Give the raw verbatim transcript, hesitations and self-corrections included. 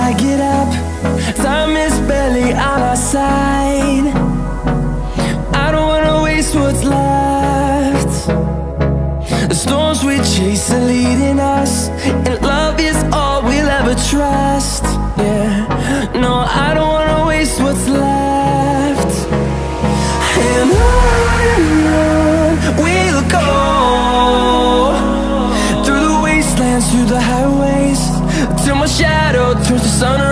I get up, time is barely on our side. I don't wanna waste what's left. The storms we chase are leading us, and love is all we'll ever trust. Yeah, no, I don't wanna waste what's left. And on and on we'll go, through the wastelands, through the highways, till my shadow turns to sun